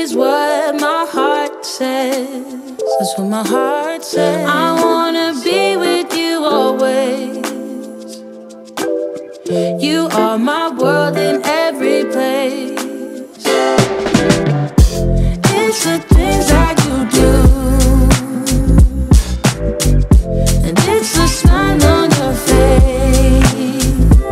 is what my heart says. That's what my heart says. I wanna be with you always. You are my world in every place. It's the things that you do, and it's the smile on your face.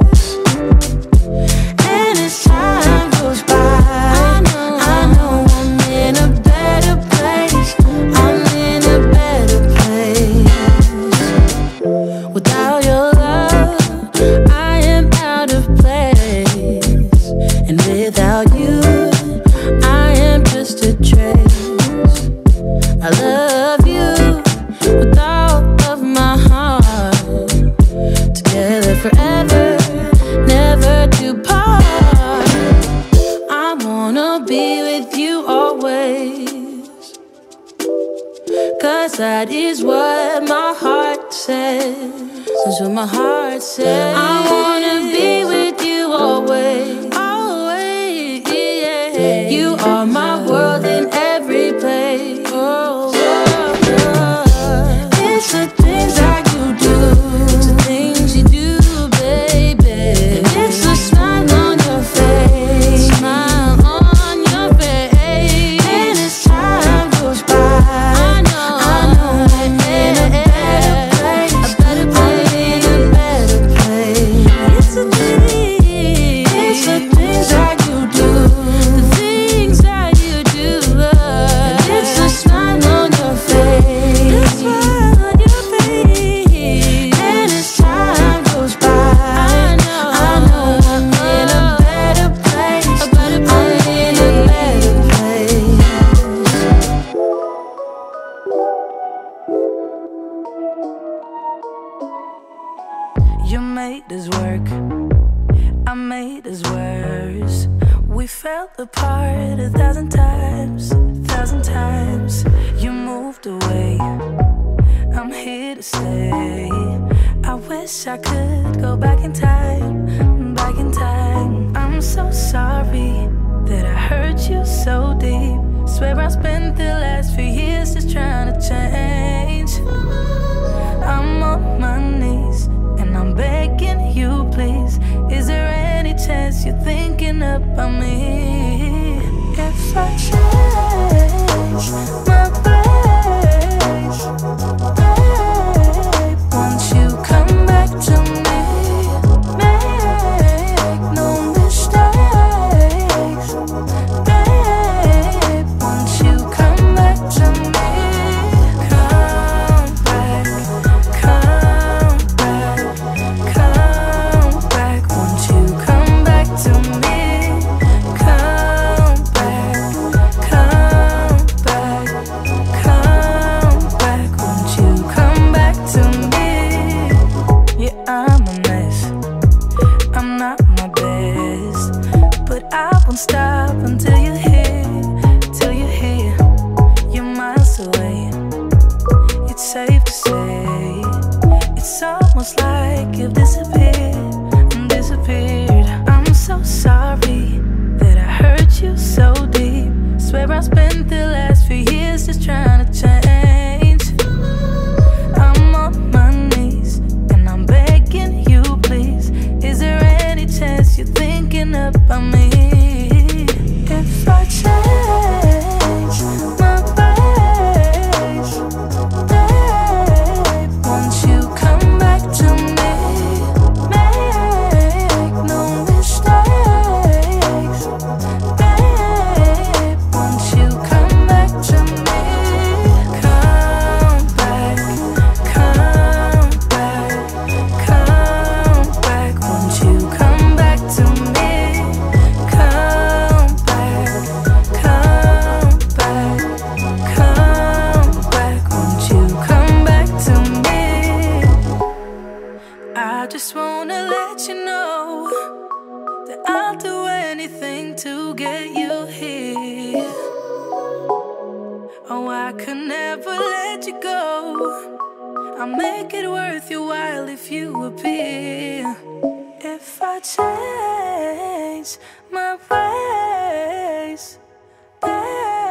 And as time goes by, I know I'm in a better place. I'm in a better place. Without your love, I am out of place. And without you, I am just a trace. I love you with all of my heart. Together forever, never to part. I wanna be with you always, 'cause that is what my heart says. That's what my heart says. I wanna be with you always. Always, yeah. You are my world in every place. Oh, it's the things that you do. It's the things you do, baby. And it's the smile on your face. Smile on your face. And as time goes by, I know I'm in a better place. A better place. I'm in a better place. It's the things that you do. The things that you do. And it's the smile on your face. The smile on your face. And as time goes by, I know I'm in a better place. I'm in a better place. You made us work, I made us worse. We fell apart 1,000 times, 1,000 times. You moved away, I'm here to stay. I wish I could go back in time, back in time. I'm so sorry that I hurt you so deep. Swear I spent the last few years just trying to change. I'm on my knees and I'm begging you, please. Is there any chance you're thinking about me? If I change my ways, babe, won't you come back to me? Make no mistakes, babe, won't you come back to me? Come back, come back, come back, won't you come back to me? Come back, come back, come back, won't you come back to me? Yeah, I'm a mess, I'm not my best, but I won't stop until you're here, till you're here. You're miles away, it's safe to say. It's almost like you've disappeared, disappeared. I'm so sorry that I hurt you so deep. Swear I spent the last few years just trying to change. I'm on my knees and I'm begging you, please. Is there any chance you're thinking about me? If I change my ways, babe, won't you come back to me? Make no mistakes, babe, won't you come back to me? Come back, come back, come back, won't you come back to me? Come back, come back, come back, won't you come back to me? I just wanna let you know that I'll do anything to get you here. Oh, I could never let you go. I'll make it worth your while if you appear. If I change my ways, babe,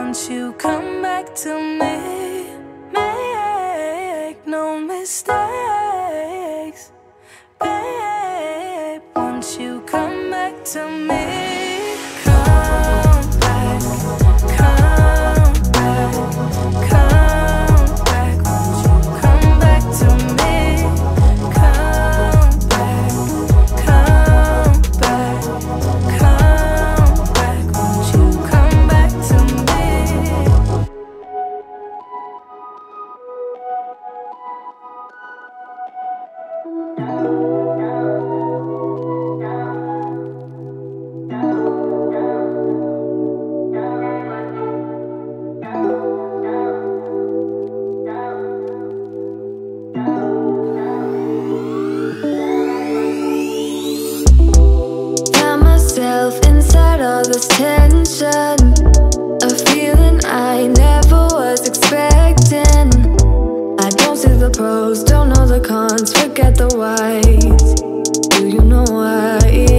won't you come back to me? Make no mistakes, babe, won't you come back to me? Come back, come back, come back, won't you come back to me? Come back, come back, come back, won't you come back to me? Found myself inside all this tension, a feeling I never was expecting. I don't see the pros, don't know the cons, forget the whys. Do you know why?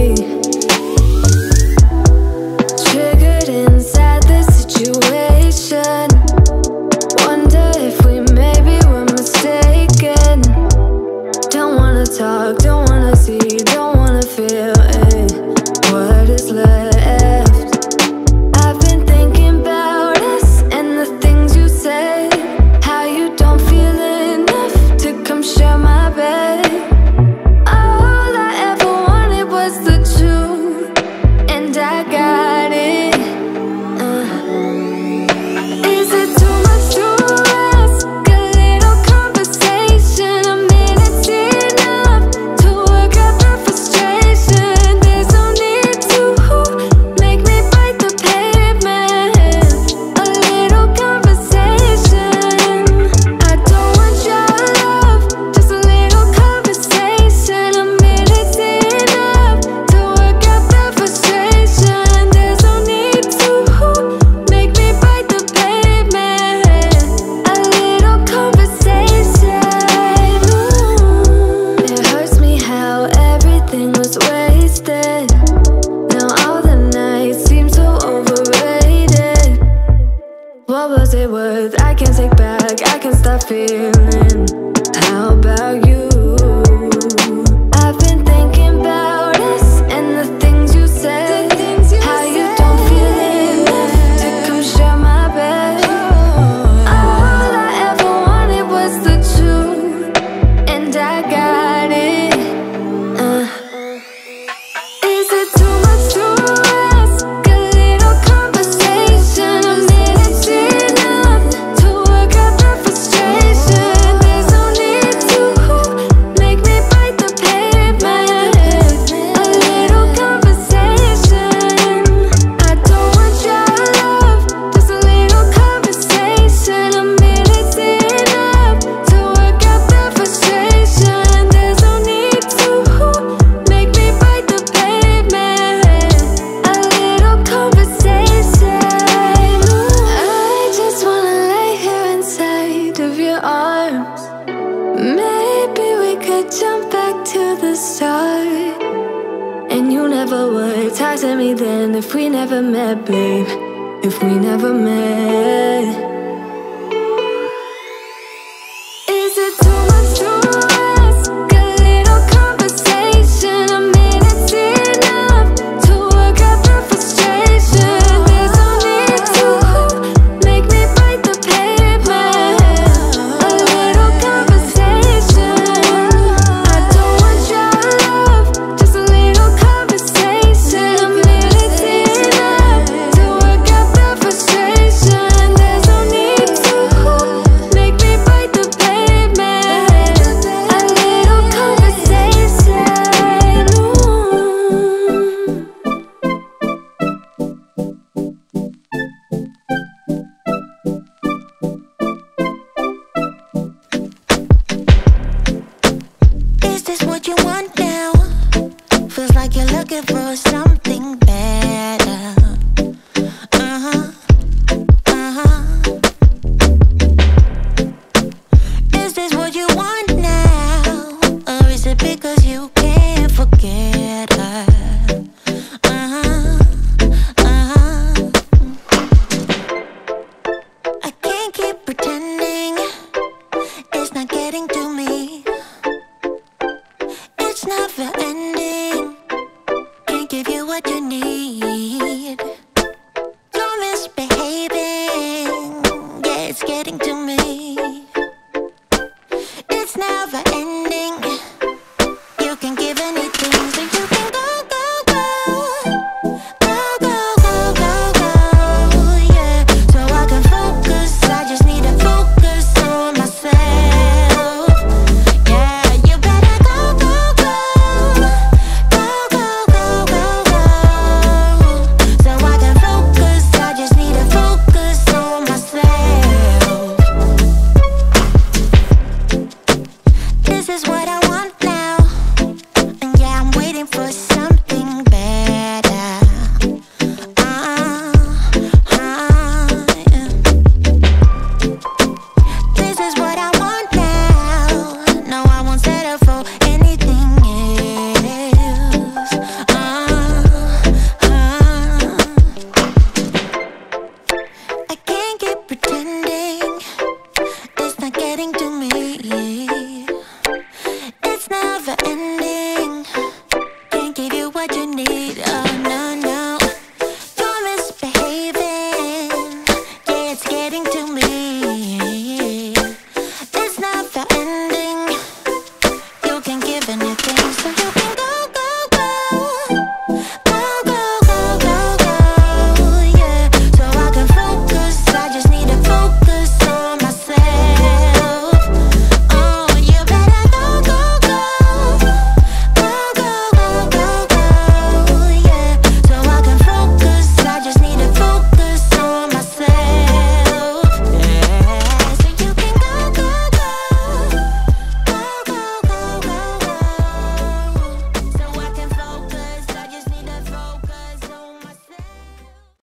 Triggered inside this situation, wonder if we maybe were mistaken. Don't wanna talk, don't wanna see, don't wanna feel it. What is left? I've been thinking about us and the things you say, how you don't feel enough to come share my bed. All I ever wanted was the truth, and I got it. Is it too much to ask? A little conversation, a minute's enough to work out the frustration. There's no need to make me bite the pavement. A little conversation. I don't want your love, just a little conversation. A minute's enough to work out the frustration. There's no need to make me bite the pavement. A little conversation. It hurts me how everything was wasted. Now all the nights seem so overrated. What was it worth? I can't take back, I can't stop feeling. How about you? I've been thinking about us and the things you say, how you don't feel enough to come share my bed. All I ever wanted was the truth, and I got it. Is it too much to ask? A little conversation, a minute's enough to work out the frustration. There's no need to make me bite the pavement. A little conversation. I don't want your love, just a little conversation. A minute's enough to work out the frustration. There's no need to make me bite the pavement. A little conversation. I just wanna lay here inside of your arms. Maybe we could jump back to the start. And you never would talk to me then if we never met, babe. If we never met. Is it too much to ask? A little conversation, a minute's enough to work out the frustration. There's no need to make me bite the pavement. A little conversation. I don't want your love, just a little conversation. A minute's enough to work out the frustration. There's no need to make me bite the pavement. A little conversation. Is this what you want now? Feels like you're looking for